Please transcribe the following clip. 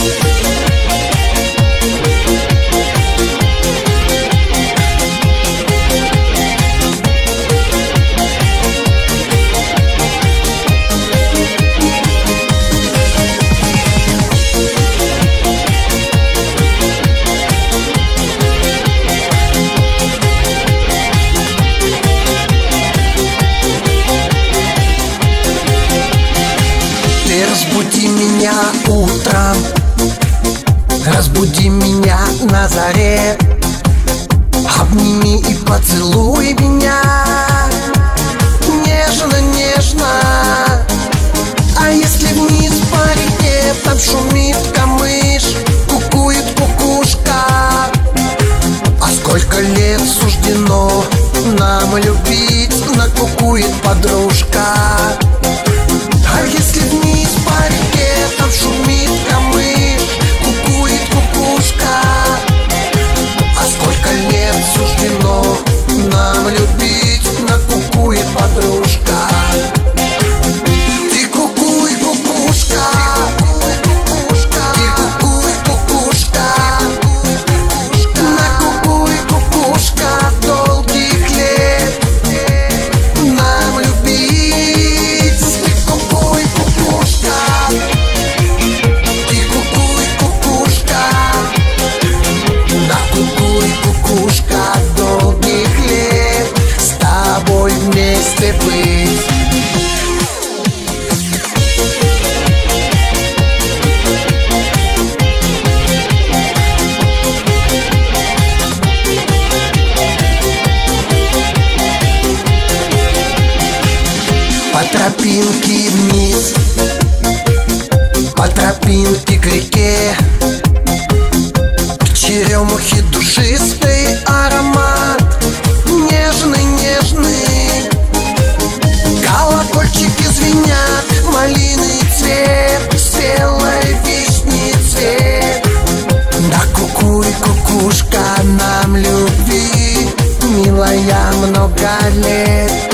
Разбуди меня утром, разбуди меня на заре, обними и поцелуй меня нежно-нежно. А если вниз по реке там шумит камыш, кукует кукушка, а сколько лет суждено нам любить, накукует подружка. А если вниз по реке там шумит камыш, кукует кукушка, а сколько лет суждено нам любить, накукует подружка. Ты кукуй, кукушка, ты кукуй, кукушка, накукуй, кукушка, долгих лет нам любить. Кукушка, долгих лет с тобой вместе быть. По тропинке вниз, по тропинке к реке, черемухи душистый аромат, нежный-нежный. Колокольчики звенят, малиный цвет, спелой вишни цвет. Да кукуй, кукушка, нам любви, милая, много лет.